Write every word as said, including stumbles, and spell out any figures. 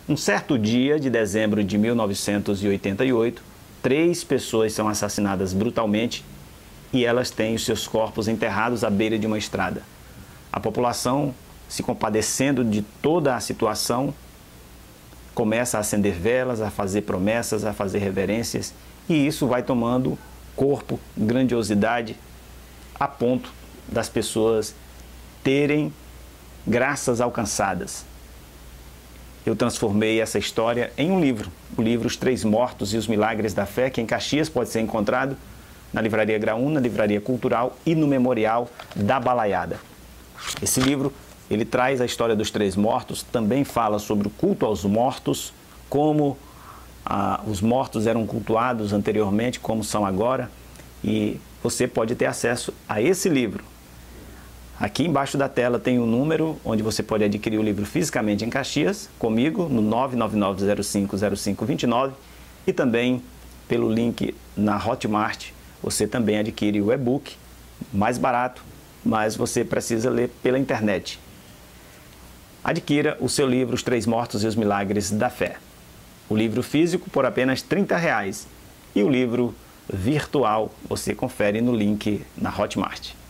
Um certo dia de dezembro de mil novecentos e oitenta e oito, três pessoas são assassinadas brutalmente e elas têm os seus corpos enterrados à beira de uma estrada. A população, se compadecendo de toda a situação, começa a acender velas, a fazer promessas, a fazer reverências, e isso vai tomando corpo, grandiosidade, a ponto das pessoas terem graças alcançadas. Eu transformei essa história em um livro, o livro Os Três Mortos e os Milagres da Fé, que em Caxias pode ser encontrado na Livraria Graúna, na Livraria Cultural e no Memorial da Balaiada. Esse livro, ele traz a história dos três mortos, também fala sobre o culto aos mortos, como ah, os mortos eram cultuados anteriormente, como são agora, e você pode ter acesso a esse livro. Aqui embaixo da tela tem um número onde você pode adquirir o livro fisicamente em Caxias, comigo, no nove nove nove zero cinco zero cinco dois nove, e também pelo link na Hotmart, você também adquire o e-book, mais barato, mas você precisa ler pela internet. Adquira o seu livro Os Três Mortos e os Milagres da Fé. O livro físico por apenas trinta reais e o livro virtual você confere no link na Hotmart.